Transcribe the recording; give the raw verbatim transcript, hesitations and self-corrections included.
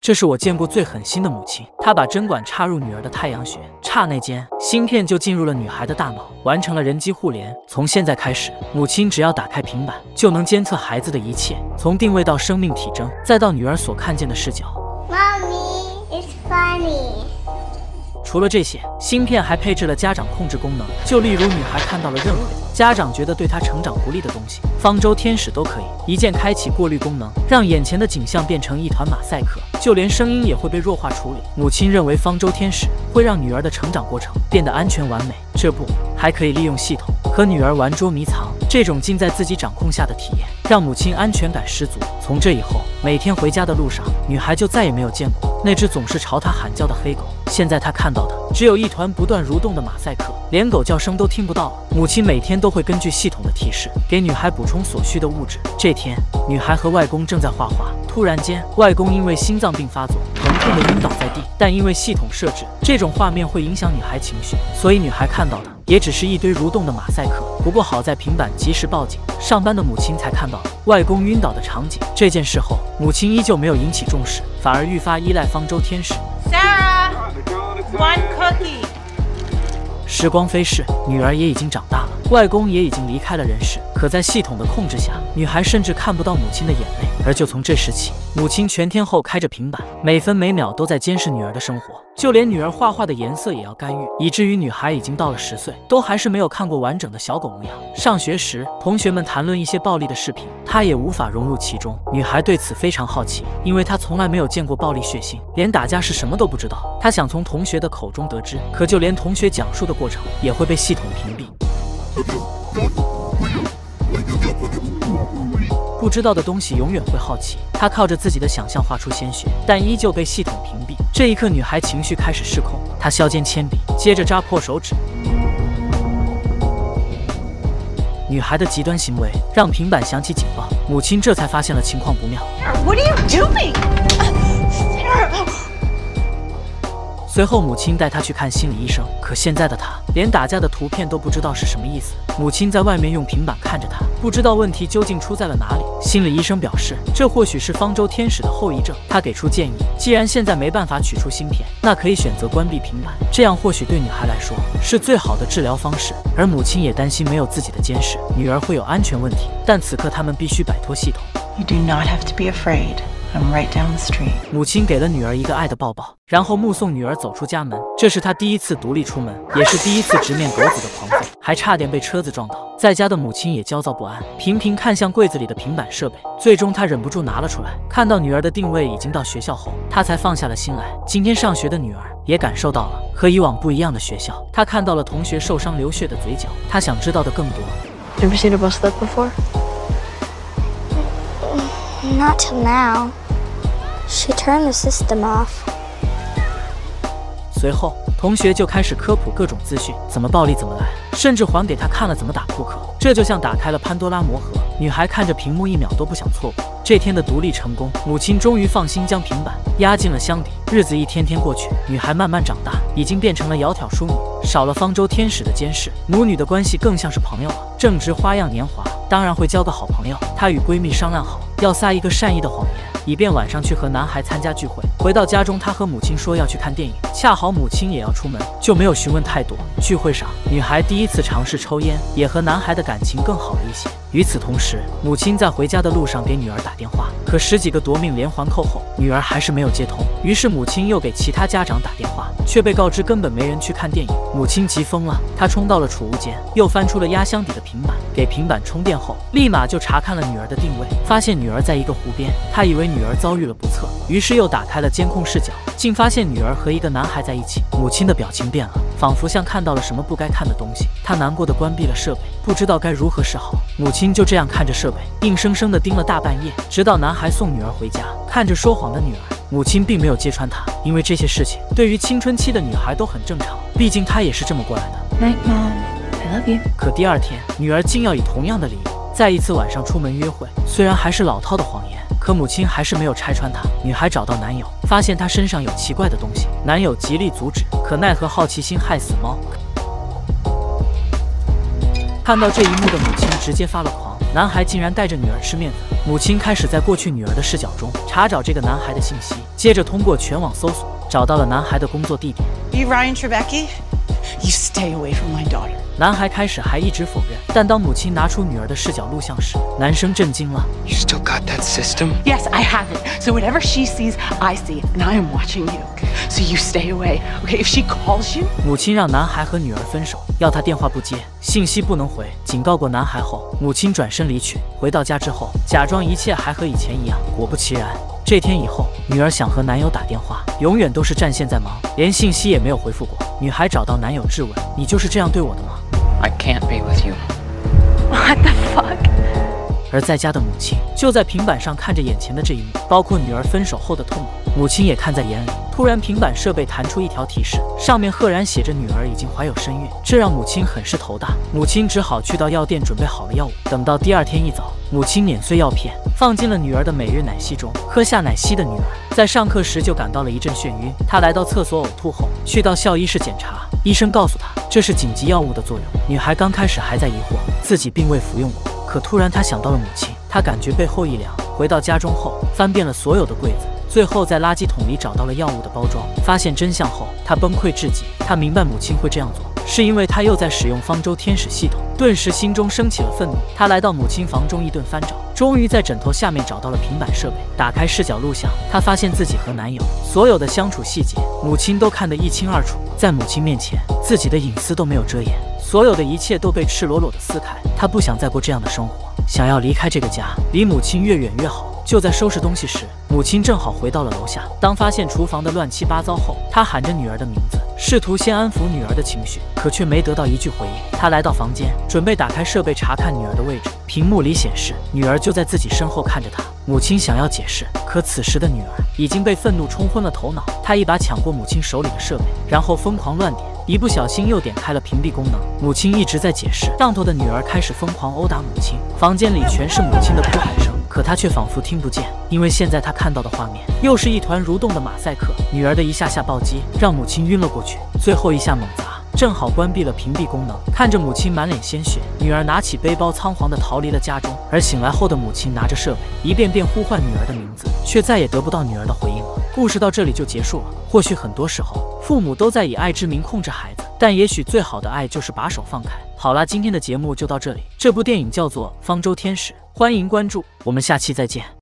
这是我见过最狠心的母亲。她把针管插入女儿的太阳穴，刹那间，芯片就进入了女孩的大脑，完成了人机互联。从现在开始，母亲只要打开平板，就能监测孩子的一切，从定位到生命体征，再到女儿所看见的视角。 Mommy, it's funny. 除了这些，芯片还配置了家长控制功能，就例如女孩看到了任何家长觉得对她成长不利的东西，方舟天使都可以一键开启过滤功能，让眼前的景象变成一团马赛克，就连声音也会被弱化处理。母亲认为方舟天使会让女儿的成长过程变得安全完美，这不还可以利用系统和女儿玩捉迷藏，这种尽在自己掌控下的体验，让母亲安全感十足。从这以后，每天回家的路上，女孩就再也没有见过那只总是朝她喊叫的黑狗。现在她看到的只有一团不断蠕动的马赛克，连狗叫声都听不到了。母亲每天都会根据系统的提示给女孩补充所需的物质。这天，女孩和外公正在画画，突然间，外公因为心脏病发作，疼痛的晕倒在地。但因为系统设置，这种画面会影响女孩情绪，所以女孩看到的也只是一堆蠕动的马赛克。不过好在平板及时报警，上班的母亲才看到了外公晕倒的场景。这件事后，母亲依旧没有引起重视，反而愈发依赖方舟天使。 Sarah, one cookie. 时光飞逝，女儿也已经长大了，外公也已经离开了人世。可在系统的控制下，女孩甚至看不到母亲的眼泪。而就从这时起，母亲全天候开着平板，每分每秒都在监视女儿的生活，就连女儿画画的颜色也要干预，以至于女孩已经到了十岁，都还是没有看过完整的小狗模样。上学时，同学们谈论一些暴力的视频，她也无法融入其中。女孩对此非常好奇，因为她从来没有见过暴力血腥，连打架是什么都不知道。她想从同学的口中得知，可就连同学讲述的过程也会被系统屏蔽。不知道的东西永远会好奇，她靠着自己的想象画出鲜血，但依旧被系统屏蔽。这一刻，女孩情绪开始失控，她削尖铅笔，接着扎破手指。女孩的极端行为让平板响起警报，母亲这才发现了情况不妙。 What are you doing? Sarah. 随后，母亲带她去看心理医生。可现在的她连打架的图片都不知道是什么意思。母亲在外面用平板看着她，不知道问题究竟出在了哪里。心理医生表示，这或许是方舟天使的后遗症。他给出建议，既然现在没办法取出芯片，那可以选择关闭平板，这样或许对女孩来说是最好的治疗方式。而母亲也担心没有自己的监视，女儿会有安全问题。但此刻他们必须摆脱系统。 You do not have to be afraid. I'm right down the street. 母亲给了女儿一个爱的抱抱，然后目送女儿走出家门。这是她第一次独立出门，也是第一次直面狗子的狂吠，还差点被车子撞倒。在家的母亲也焦躁不安，频频看向柜子里的平板设备。最终，她忍不住拿了出来，看到女儿的定位已经到学校后，她才放下了心来。今天上学的女儿也感受到了和以往不一样的学校，她看到了同学受伤流血的嘴角，她想知道的更多。 Ever seen a bus like before? Not till now. She turned the system off. 随后，同学就开始科普各种资讯，怎么暴力怎么来，甚至还给他看了怎么打扑克。这就像打开了潘多拉魔盒，女孩看着屏幕一秒都不想错过。这天的独立成功，母亲终于放心将平板压进了箱底。日子一天天过去，女孩慢慢长大，已经变成了窈窕淑女。少了方舟天使的监视，母女的关系更像是朋友了。正值花样年华，当然会交个好朋友。她与闺蜜商量好，要撒一个善意的谎言，以便晚上去和男孩参加聚会。回到家中，她和母亲说要去看电影，恰好母亲也要出门，就没有询问太多。聚会上，女孩第一次尝试抽烟，也和男孩的感情更好了一些。与此同时，母亲在回家的路上给女儿打电话，可十几个夺命连环扣后，女儿还是没有接通。于是母亲又给其他家长打电话，却被告知根本没人去看电影。母亲急疯了，她冲到了储物间，又翻出了压箱底的平板，给平板充电后，立马就查看了女儿的定位，发现女儿在一个湖边。她以为女儿遭遇了不测，于是又打开了监控视角，竟发现女儿和一个男孩在一起。母亲的表情变了，仿佛像看到了什么不该看的东西。她难过的关闭了设备，不知道该如何是好。母亲就这样看着设备，硬生生的盯了大半夜，直到男孩送女儿回家。看着说谎的女儿，母亲并没有揭穿她，因为这些事情对于青春期的女孩都很正常，毕竟她也是这么过来的。 Night, Mom. I love you. 可第二天，女儿竟要以同样的理由再一次晚上出门约会。虽然还是老套的谎言，可母亲还是没有拆穿她。女孩找到男友，发现他身上有奇怪的东西，男友极力阻止，可奈何好奇心害死猫。看到这一幕的母亲直接发了狂， 男孩竟然带着女儿吃面粉。母亲开始在过去女儿的视角中查找这个男孩的信息，接着通过全网搜索，找到了男孩的工作地点。 You Ryan Trebecki? You stay away from my daughter. 男孩开始还一直否认，但当母亲拿出女儿的视角录像时，男生震惊了。 You still got that system? Yes, I have it. So whatever she sees, I see, and I am watching you. So you stay away, okay? If she calls you, 母亲让男孩和女儿分手，要他电话不接，信息不能回，警告过男孩后，母亲转身离去。回到家之后，假装一切还和以前一样。果不其然，这天以后，女儿想和男友打电话，永远都是占线在忙，连信息也没有回复过。女孩找到男友质问：“你就是这样对我的吗？” I can't be with you. What the fuck? 而在家的母亲就在平板上看着眼前的这一幕，包括女儿分手后的痛苦，母亲也看在眼里。突然，平板设备弹出一条提示，上面赫然写着女儿已经怀有身孕，这让母亲很是头大。母亲只好去到药店准备好了药物。等到第二天一早，母亲碾碎药片，放进了女儿的每日奶昔中。喝下奶昔的女儿在上课时就感到了一阵眩晕，她来到厕所呕吐后，去到校医室检查，医生告诉她这是紧急药物的作用。女孩刚开始还在疑惑，自己并未服用过。可突然，她想到了母亲，她感觉背后一凉。回到家中后，翻遍了所有的柜子，最后在垃圾桶里找到了药物的包装。发现真相后，她崩溃至极。她明白母亲会这样做，是因为她又在使用方舟天使系统。顿时心中升起了愤怒。她来到母亲房中一顿翻找，终于在枕头下面找到了平板设备。打开视角录像，她发现自己和男友所有的相处细节，母亲都看得一清二楚。在母亲面前，自己的隐私都没有遮掩。所有的一切都被赤裸裸的撕开，他不想再过这样的生活，想要离开这个家，离母亲越远越好。就在收拾东西时，母亲正好回到了楼下。当发现厨房的乱七八糟后，他喊着女儿的名字，试图先安抚女儿的情绪，可却没得到一句回应。他来到房间，准备打开设备查看女儿的位置，屏幕里显示女儿就在自己身后看着他。母亲想要解释，可此时的女儿已经被愤怒冲昏了头脑。她一把抢过母亲手里的设备，然后疯狂乱点，一不小心又点开了屏蔽功能。母亲一直在解释，上头的女儿开始疯狂殴打母亲。房间里全是母亲的哭喊声，可她却仿佛听不见，因为现在她看到的画面又是一团蠕动的马赛克。女儿的一下下暴击让母亲晕了过去，最后一下猛砸正好关闭了屏蔽功能。看着母亲满脸鲜血，女儿拿起背包仓皇地逃离了家中。而醒来后的母亲拿着设备，一遍遍呼唤女儿的名字，却再也得不到女儿的回应了。故事到这里就结束了。或许很多时候，父母都在以爱之名控制孩子，但也许最好的爱就是把手放开。好啦，今天的节目就到这里。这部电影叫做《方舟天使》，欢迎关注，我们下期再见。